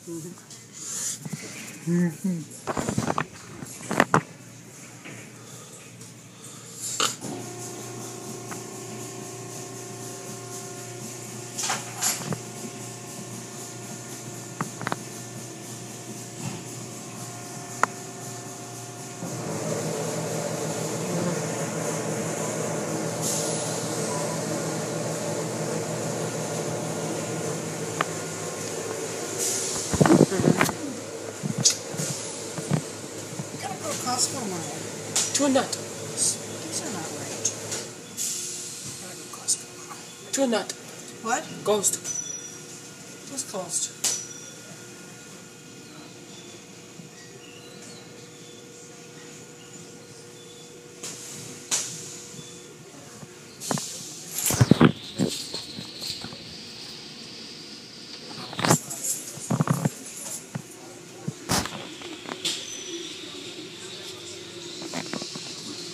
Costco tomorrow. To a nut. These are not right. Gotta go Costco tomorrow. To a nut. What? Ghost. Who's closed?